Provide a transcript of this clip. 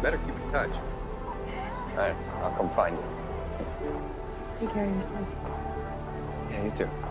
better keep in touch. All right, I'll come find you. Take care of yourself. Yeah, you too.